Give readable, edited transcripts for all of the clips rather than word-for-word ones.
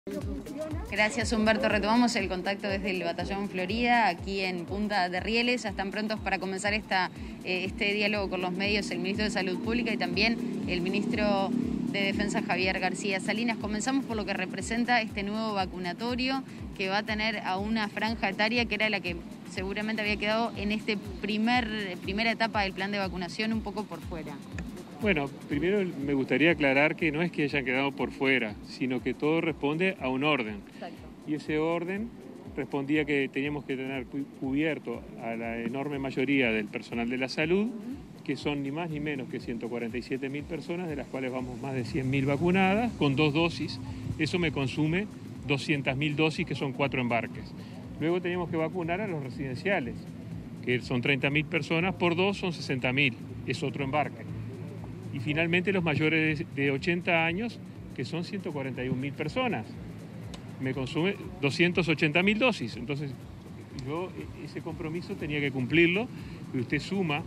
Gracias, Humberto. Retomamos el contacto desde el Batallón Florida, aquí en Punta de Rieles. Ya están prontos para comenzar este diálogo con los medios, el ministro de Salud Pública y también el ministro de Defensa, Javier García Salinas. Comenzamos por lo que representa este nuevo vacunatorio que va a tener a una franja etaria que era la que seguramente había quedado en este primera etapa del plan de vacunación un poco por fuera. Bueno, primero me gustaría aclarar que no es que hayan quedado por fuera, sino que todo responde a un orden. Exacto. Y ese orden respondía que teníamos que tener cubierto a la enorme mayoría del personal de la salud, que son ni más ni menos que 147.000 personas, de las cuales vamos más de 100.000 vacunadas, con 2 dosis. Eso me consume 200.000 dosis, que son 4 embarques. Luego teníamos que vacunar a los residenciales, que son 30.000 personas, por 2 son 60.000, es otro embarque. Y finalmente los mayores de 80 años, que son 141.000 personas. Me consume 280.000 dosis. Entonces, yo ese compromiso tenía que cumplirlo, y usted suma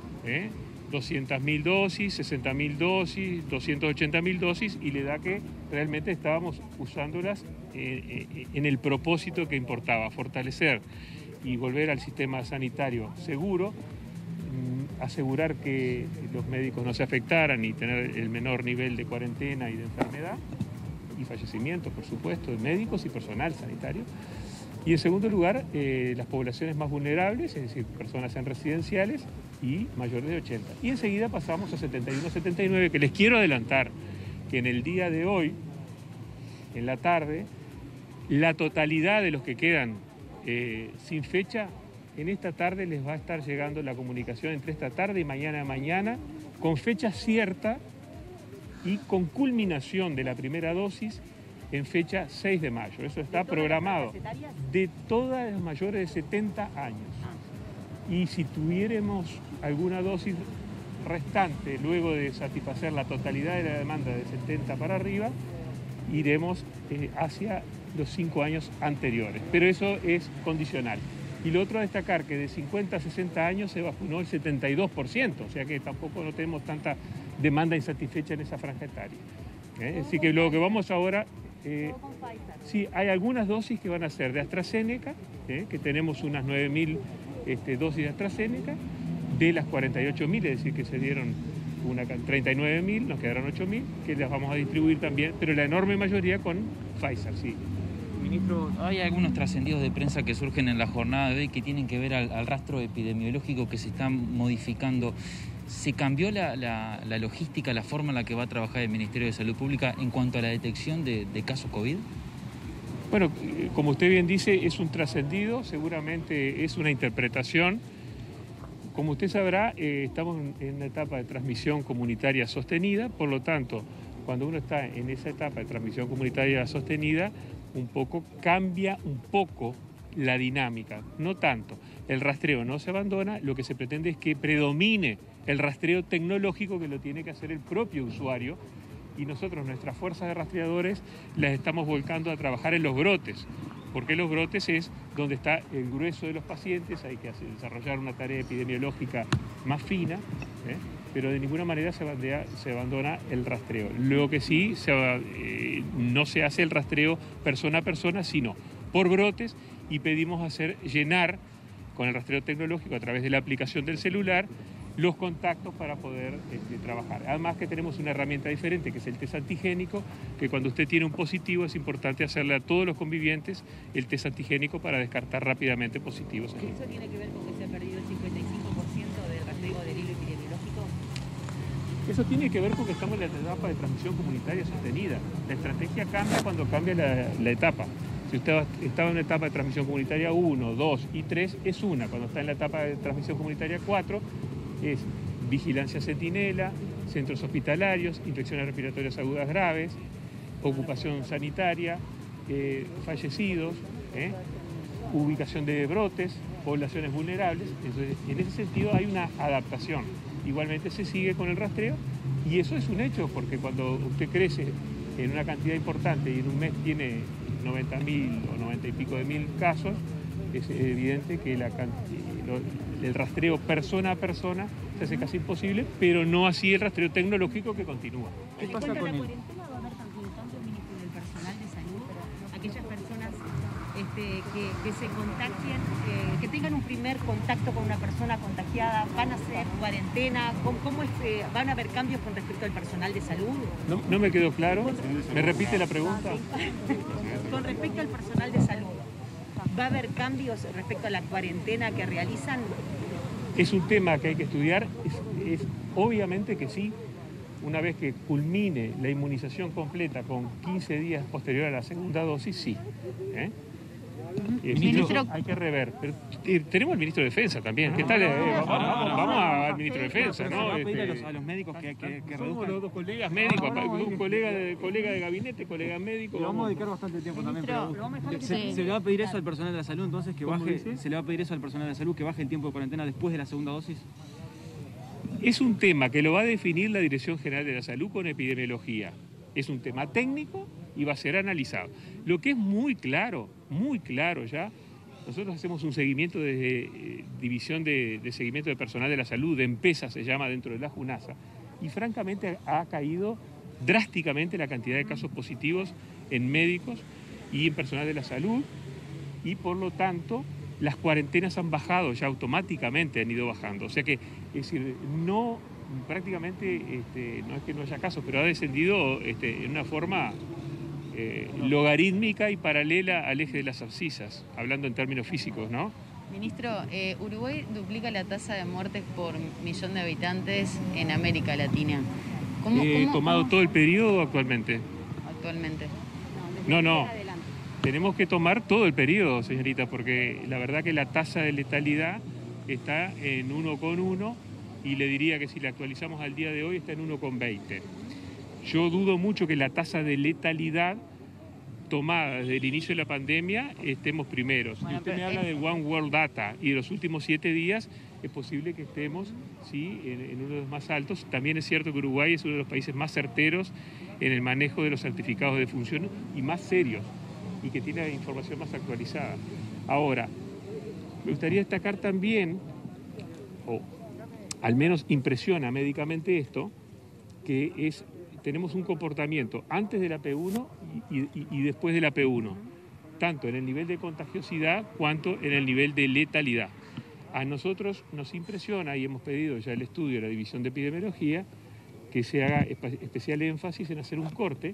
200.000 dosis, 60.000 dosis, 280.000 dosis, y le da que realmente estábamos usándolas en el propósito que importaba, fortalecer y volver al sistema sanitario seguro, asegurar que los médicos no se afectaran y tener el menor nivel de cuarentena y de enfermedad y fallecimientos, por supuesto, de médicos y personal sanitario. Y en segundo lugar, las poblaciones más vulnerables, es decir, personas en residenciales y mayores de 80. Y enseguida pasamos a 71, 79, que les quiero adelantar que en el día de hoy, en la tarde, la totalidad de los que quedan sin fecha, en esta tarde les va a estar llegando la comunicación entre esta tarde y mañana, con fecha cierta y con culminación de la primera dosis en fecha 6 de mayo. Eso está programado. De todas las mayores de 70 años. Y si tuviéramos alguna dosis restante luego de satisfacer la totalidad de la demanda de 70 para arriba, iremos hacia los 5 años anteriores. Pero eso es condicional. Y lo otro a destacar que de 50 a 60 años se vacunó el 72%, o sea que tampoco no tenemos tanta demanda insatisfecha en esa franja etaria. Así que lo que vamos ahora, sí, hay algunas dosis que van a ser de AstraZeneca, que tenemos unas 9.000 dosis de AstraZeneca, de las 48.000, es decir, que se dieron 39.000, nos quedaron 8.000, que las vamos a distribuir también, pero la enorme mayoría con Pfizer, sí. Ministro, hay algunos trascendidos de prensa que surgen en la jornada de hoy que tienen que ver al rastro epidemiológico que se está modificando. ¿Se cambió la logística, la forma en la que va a trabajar el Ministerio de Salud Pública en cuanto a la detección de casos COVID? Bueno, como usted bien dice, es un trascendido, seguramente es una interpretación. Como usted sabrá, estamos en una etapa de transmisión comunitaria sostenida, por lo tanto, cuando uno está en esa etapa de transmisión comunitaria sostenida, cambia un poco la dinámica, no tanto. El rastreo no se abandona, lo que se pretende es que predomine el rastreo tecnológico que lo tiene que hacer el propio usuario, y nosotros, nuestras fuerzas de rastreadores, las estamos volcando a trabajar en los brotes, porque los brotes es donde está el grueso de los pacientes, hay que desarrollar una tarea epidemiológica más fina, pero de ninguna manera se abandona el rastreo. Lo que sí, no se hace el rastreo persona a persona, sino por brotes, y pedimos llenar con el rastreo tecnológico a través de la aplicación del celular los contactos para poder trabajar. Además que tenemos una herramienta diferente, que es el test antigénico, que cuando usted tiene un positivo es importante hacerle a todos los convivientes el test antigénico para descartar rápidamente positivos. ¿Eso tiene que ver con que se ha perdido el 55% del rastreo del hilo epidemiológico? Eso tiene que ver con que estamos en la etapa de transmisión comunitaria sostenida. La estrategia cambia cuando cambia la etapa. Si usted estaba en la etapa de transmisión comunitaria 1, 2 y 3, es una. Cuando está en la etapa de transmisión comunitaria 4, es vigilancia centinela, centros hospitalarios, infecciones respiratorias agudas graves, ocupación sanitaria, fallecidos, ubicación de brotes, poblaciones vulnerables. Entonces, en ese sentido hay una adaptación. Igualmente se sigue con el rastreo, y eso es un hecho, porque cuando usted crece en una cantidad importante y en un mes tiene 90.000 o 90 y pico de mil casos, es evidente que el rastreo persona a persona se hace casi imposible, pero no así el rastreo tecnológico, que continúa. ¿Qué pasa con la cuarentena? ¿Va a haber también cambio, ministro, del personal de salud? aquellas personas que se contagien, que tengan un primer contacto con una persona contagiada, van a hacer cuarentena? ¿Cómo es, van a haber cambios con respecto al personal de salud? No me quedó claro. ¿Me repite la pregunta? Con respecto al personal de salud, ¿va a haber cambios respecto a la cuarentena que realizan? Es un tema que hay que estudiar. Obviamente que sí. Una vez que culmine la inmunización completa con 15 días posterior a la segunda dosis, sí. Ministro, hay que rever. Pero, tenemos al ministro de Defensa también. ¿Qué tal? Vamos al ministro de Defensa, ¿no? Se va a pedir a los médicos que Somos reduzcan. los dos colegas médicos, un colega de gabinete, colega médico. Le vamos a dedicar bastante tiempo también, pero sí. se le va a pedir eso al personal de la salud, entonces que baje, se le va a pedir eso al personal de la salud, que baje el tiempo de cuarentena después de la segunda dosis. Es un tema que lo va a definir la Dirección General de la Salud con epidemiología. Es un tema técnico y va a ser analizado. Lo que es muy claro ya, nosotros hacemos un seguimiento desde División de Seguimiento de Personal de la Salud, de EMPESA se llama dentro de la JUNASA, y francamente ha caído drásticamente la cantidad de casos positivos en médicos y en personal de la salud, y por lo tanto las cuarentenas han bajado ya automáticamente, han ido bajando. O sea que, es decir, no prácticamente, no es que no haya casos, pero ha descendido en una forma logarítmica y paralela al eje de las abscisas, hablando en términos físicos, ¿no? Ministro, Uruguay duplica la tasa de muertes por millón de habitantes en América Latina. ¿Tomado todo el periodo actualmente? Actualmente. No. Tenemos que tomar todo el periodo, señorita, porque la verdad que la tasa de letalidad está en 1,1 y le diría que si la actualizamos al día de hoy está en 1,20. Yo dudo mucho que la tasa de letalidad tomada desde el inicio de la pandemia estemos primeros. Y usted me habla del One World Data y de los últimos 7 días es posible que estemos en uno de los más altos. También es cierto que Uruguay es uno de los países más certeros en el manejo de los certificados de función y más serios, y que tiene la información más actualizada. Ahora, me gustaría destacar también, o al menos impresiona médicamente esto, que tenemos un comportamiento antes de la P1 y después de la P1, tanto en el nivel de contagiosidad cuanto en el nivel de letalidad. A nosotros nos impresiona, y hemos pedido ya el estudio de la División de Epidemiología, que se haga especial énfasis en hacer un corte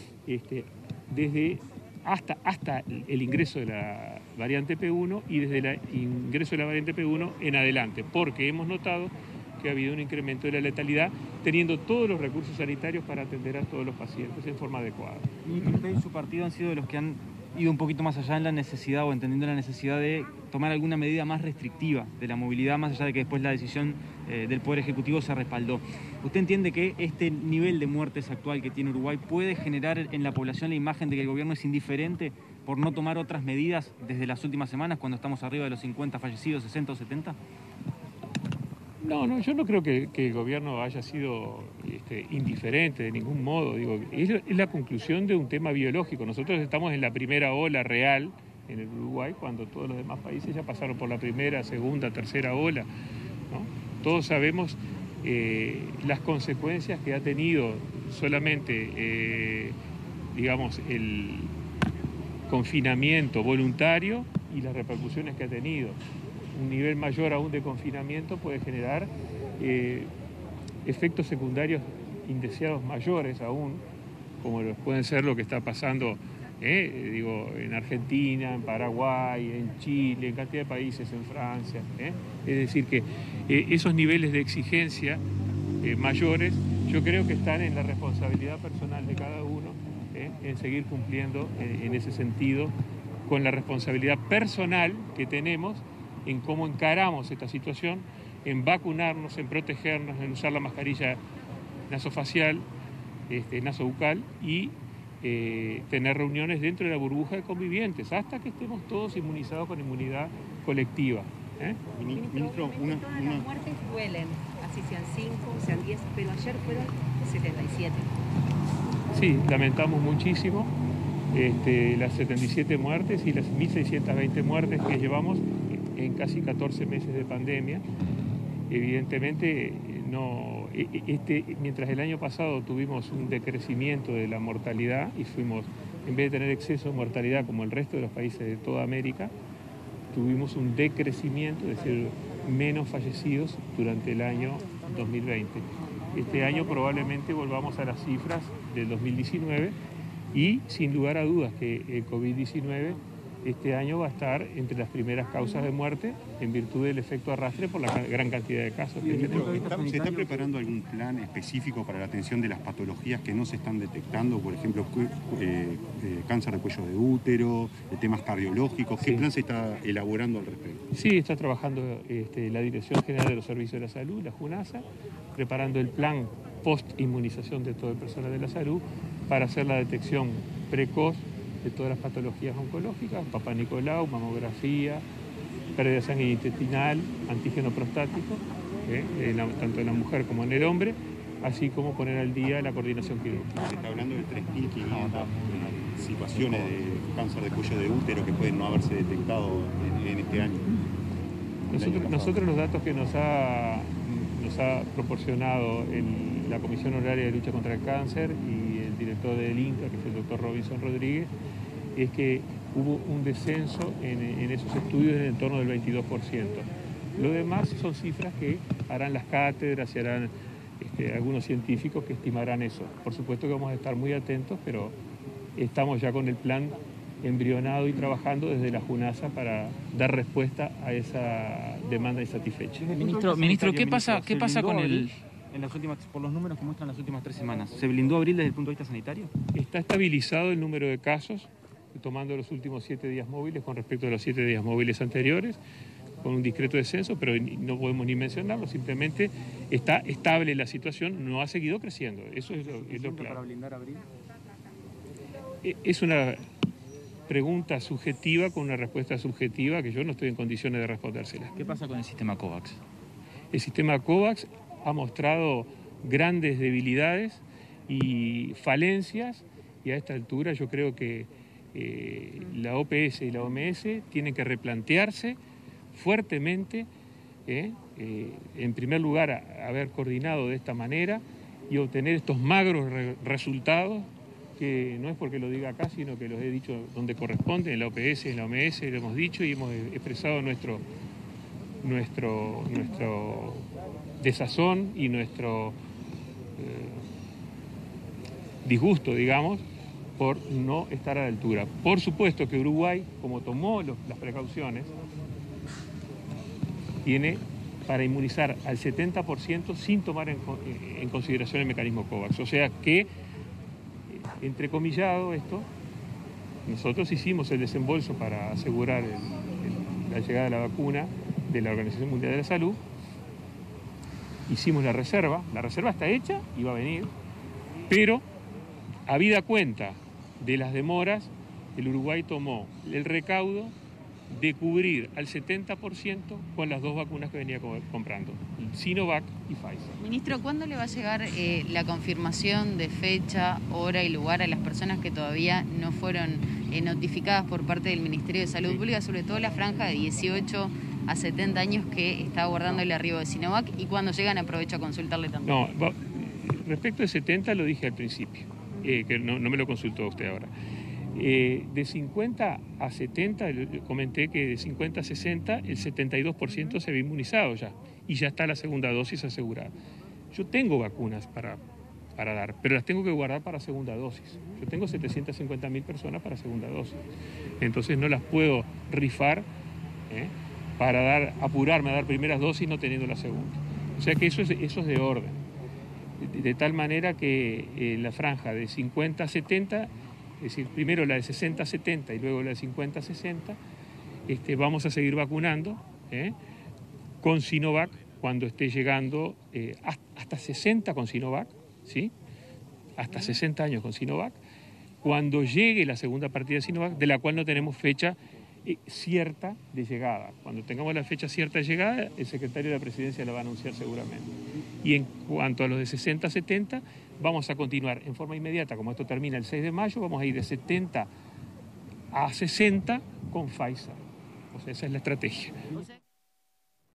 desde hasta el ingreso de la variante P1 y desde el ingreso de la variante P1 en adelante, porque hemos notado que ha habido un incremento de la letalidad, teniendo todos los recursos sanitarios para atender a todos los pacientes en forma adecuada. Y usted y su partido han sido de los que han ido un poquito más allá en la necesidad o entendiendo la necesidad de tomar alguna medida más restrictiva de la movilidad, más allá de que después la decisión del Poder Ejecutivo se respaldó. ¿Usted entiende que este nivel de muertes actual que tiene Uruguay puede generar en la población la imagen de que el gobierno es indiferente por no tomar otras medidas desde las últimas semanas, cuando estamos arriba de los 50 fallecidos, 60 o 70? No, yo no creo que el gobierno haya sido indiferente de ningún modo. Digo, es la conclusión de un tema biológico. Nosotros estamos en la primera ola real en el Uruguay, cuando todos los demás países ya pasaron por la primera, segunda, tercera ola, ¿no? Todos sabemos las consecuencias que ha tenido solamente, digamos, el confinamiento voluntario y las repercusiones que ha tenido. Un nivel mayor aún de confinamiento puede generar efectos secundarios indeseados mayores aún, como pueden ser lo que está pasando en Argentina, en Paraguay, en Chile, en cantidad de países, en Francia. Es decir, que esos niveles de exigencia mayores, yo creo que están en la responsabilidad personal de cada uno, en seguir cumpliendo en ese sentido, con la responsabilidad personal que tenemos en cómo encaramos esta situación, en vacunarnos, en protegernos, en usar la mascarilla nasofacial, nasobucal y tener reuniones dentro de la burbuja de convivientes hasta que estemos todos inmunizados con inmunidad colectiva. Ministro, todas las muertes duelen, así sean 5, sean 10, pero ayer fueron 77. Sí, lamentamos muchísimo las 77 muertes y las 1.620 muertes que llevamos en casi 14 meses de pandemia. Evidentemente, mientras el año pasado tuvimos un decrecimiento de la mortalidad y fuimos en vez de tener exceso de mortalidad como el resto de los países de toda América, tuvimos un decrecimiento, es decir, menos fallecidos durante el año 2020. Este año probablemente volvamos a las cifras del 2019 y sin lugar a dudas que el COVID-19 este año va a estar entre las primeras causas de muerte en virtud del efecto arrastre por la gran cantidad de casos que tenemos. ¿Se está preparando algún plan específico para la atención de las patologías que no se están detectando? Por ejemplo, cáncer de cuello de útero, temas cardiológicos. ¿Qué plan se está elaborando al respecto? Sí, está trabajando la Dirección General de los Servicios de la Salud, la JUNASA, preparando el plan post-inmunización de todo el personal de la salud para hacer la detección precoz de todas las patologías oncológicas, Papá Nicolau, mamografía, pérdida de sangre intestinal, antígeno prostático, tanto en la mujer como en el hombre, así como poner al día la coordinación quirúrgica. Se está hablando de 3.500 situaciones de cáncer de cuello de útero que pueden no haberse detectado en este año. Nosotros los datos que nos ha proporcionado la Comisión Honoraria de Lucha contra el Cáncer y el director del INCA, que es el doctor Robinson Rodríguez, es que hubo un descenso en esos estudios en el torno del 22%. Lo demás son cifras que harán las cátedras y harán algunos científicos que estimarán eso. Por supuesto que vamos a estar muy atentos, pero estamos ya con el plan embrionado y trabajando desde la JUNASA para dar respuesta a esa demanda insatisfecha. Ministro, ¿qué pasa con el...? Por los números que muestran las últimas 3 semanas, ¿se blindó abril desde el punto de vista sanitario? Está estabilizado el número de casos, tomando los últimos 7 días móviles con respecto a los 7 días móviles anteriores, con un discreto descenso, pero no podemos ni mencionarlo, simplemente está estable la situación, no ha seguido creciendo. Eso es lo claro. ¿Para blindar abril? Es una pregunta subjetiva con una respuesta subjetiva que yo no estoy en condiciones de respondérsela. ¿Qué pasa con el sistema COVAX? El sistema COVAX ha mostrado grandes debilidades y falencias, y a esta altura yo creo que la OPS y la OMS tienen que replantearse fuertemente, en primer lugar, haber coordinado de esta manera y obtener estos magros resultados, que no es porque lo diga acá, sino que los he dicho donde corresponde, en la OPS, en la OMS, lo hemos dicho y hemos expresado nuestro desazón y nuestro disgusto, digamos, por no estar a la altura. Por supuesto que Uruguay, como tomó las precauciones, tiene para inmunizar al 70% sin tomar en consideración el mecanismo COVAX. O sea que, entrecomillado esto, nosotros hicimos el desembolso para asegurar la llegada de la vacuna de la Organización Mundial de la Salud, hicimos la reserva está hecha y va a venir, pero habida cuenta de las demoras, el Uruguay tomó el recaudo de cubrir al 70% con las 2 vacunas que venía comprando, Sinovac y Pfizer. Ministro, ¿cuándo le va a llegar la confirmación de fecha, hora y lugar a las personas que todavía no fueron notificadas por parte del Ministerio de Salud Pública, sobre todo la franja de 18 a 70 años que está aguardando el arribo de Sinovac, y cuando llegan aprovecho a consultarle también? No, respecto de 70 lo dije al principio, que no me lo consultó usted ahora. De 50 a 70, comenté que de 50 a 60 el 72% se ve inmunizado ya, y ya está la segunda dosis asegurada. Yo tengo vacunas para dar, pero las tengo que guardar para segunda dosis. Yo tengo 750.000 personas para segunda dosis, entonces no las puedo rifar para apurarme a dar primeras dosis no teniendo la segunda. O sea que eso es de orden, de tal manera que la franja de 50 a 70, es decir, primero la de 60 a 70 y luego la de 50 a 60, vamos a seguir vacunando con Sinovac cuando esté llegando hasta 60 con Sinovac, ¿sí? Hasta 60 años con Sinovac, cuando llegue la segunda partida de Sinovac, de la cual no tenemos fecha cierta de llegada. Cuando tengamos la fecha cierta de llegada, el secretario de la Presidencia la va a anunciar seguramente. Y en cuanto a los de 60 a 70, vamos a continuar en forma inmediata, como esto termina el 6 de mayo, vamos a ir de 70 a 60 con Pfizer. O sea, esa es la estrategia.